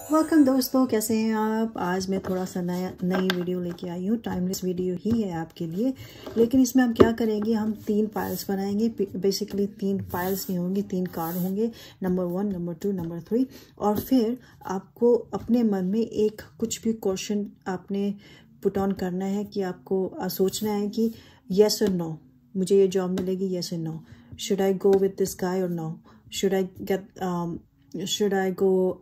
Welcome दोस्तों, कैसे हैं आप। आज मैं थोड़ा सा नई वीडियो लेके आई हूँ। टाइमलेस वीडियो ही है आपके लिए, लेकिन इसमें हम क्या करेंगे, हम 3 फाइल्स बनाएंगे। बेसिकली 3 फाइल्स नहीं होंगी, 3 कार्ड होंगे, नंबर 1, नंबर 2, नंबर 3। और फिर आपको अपने मन में एक कुछ भी क्वेश्चन आपने पुट ऑन करना है कि आपको सोचना है कि येस और नो, मुझे ये जॉब मिलेगी, येस और no. Should I go with this guy और no? Should I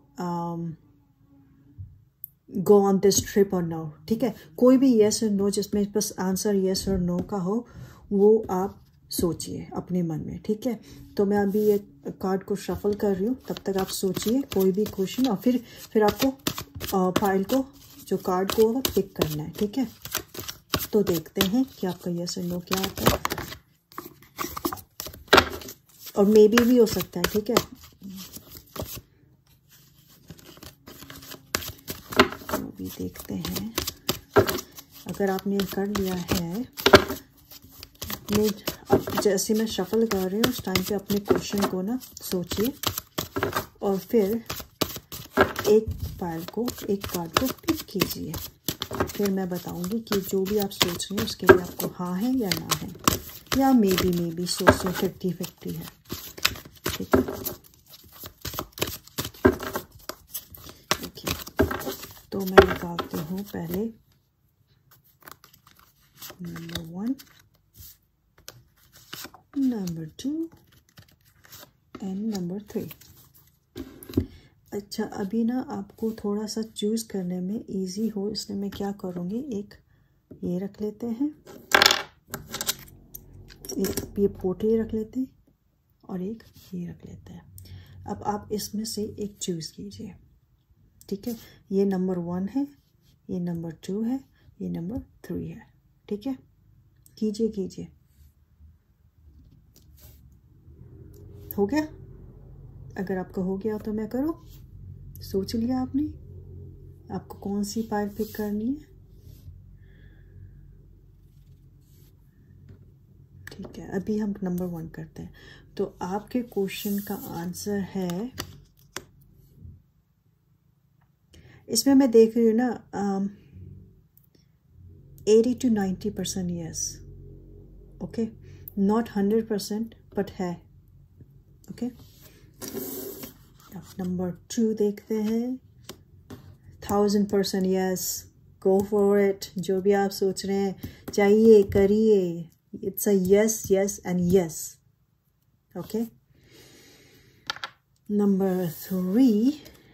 go on this trip और नो? ठीक है, कोई भी येस और नो जिसमें बस आंसर येस और नो का हो, वो आप सोचिए अपने मन में। ठीक है, तो मैं अभी ये कार्ड को शफल कर रही हूँ, तब तक आप सोचिए कोई भी क्वेश्चन, और फिर आपको फाइल को, जो कार्ड को होगा, पिक करना है। ठीक है, तो देखते हैं कि आपका येस और नो क्या आता है, और मे भी हो सकता है। ठीक है, भी देखते हैं। अगर आपने कर लिया है, अब जैसे मैं शफल कर रही हूँ उस टाइम पे अपने क्वेश्चन को ना सोचिए, और फिर एक फाइल को, एक कार्ड को पिक कीजिए। फिर मैं बताऊंगी कि जो भी आप सोच रहे हैं उसके लिए आपको हाँ है या ना है, या मे बी 50-50 है। ठीक है, तो मैं निकालती हूँ पहले नंबर 1, नंबर 2 एंड नंबर 3। अच्छा, अभी ना आपको थोड़ा सा चूज करने में इजी हो, इसलिए मैं क्या करूँगी, एक ये रख लेते हैं, एक ये पोटली रख लेते हैं, और एक ये रख लेते हैं। अब आप इसमें से एक चूज कीजिए। ठीक है, ये नंबर 1 है, ये नंबर 2 है, ये नंबर 3 है। ठीक है, कीजिए। हो गया? अगर आपका हो गया तो मैं करूँ? सोच लिया आपने आपको कौन सी फाइल पिक करनी है? ठीक है, अभी हम नंबर 1 करते हैं। तो आपके क्वेश्चन का आंसर है, इसमें मैं देख रही हूँ ना 80-90% यस। ओके, नॉट 100% बट है। ओके, अब नंबर 2 देखते हैं। 1000% यस, गो फॉर इट। जो भी आप सोच रहे हैं, चाहिए, करिए। It's a yes and yes. Okay, number 3,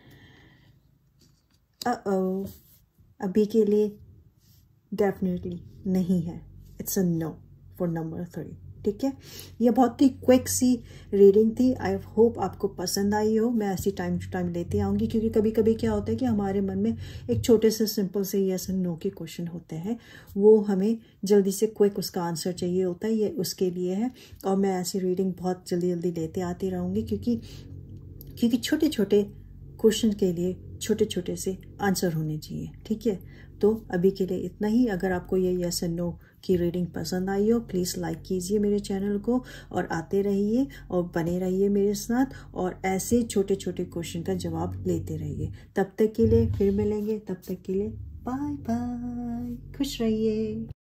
अभी के लिए डेफिनेटली नहीं है। It's a no for number 3। ठीक है, ये बहुत ही क्विक सी रीडिंग थी। आई होप आपको पसंद आई हो। मैं ऐसी टाइम टू टाइम लेती आऊँगी, क्योंकि कभी कभी क्या होता है कि हमारे मन में एक छोटे से सिंपल से यस एंड नो के क्वेश्चन होते हैं, वो हमें जल्दी से क्विक उसका आंसर चाहिए होता है, ये उसके लिए है। और मैं ऐसी रीडिंग बहुत जल्दी लेते आती रहूँगी, क्योंकि छोटे छोटे क्वेश्चन के लिए छोटे छोटे से आंसर होने चाहिए। ठीक है, तो अभी के लिए इतना ही। अगर आपको ये यस एंड नो की रीडिंग पसंद आई हो, प्लीज़ लाइक कीजिए मेरे चैनल को, और आते रहिए और बने रहिए मेरे साथ, और ऐसे छोटे छोटे क्वेश्चन का जवाब लेते रहिए। तब तक के लिए फिर मिलेंगे, तब तक के लिए बाय बाय, खुश रहिए।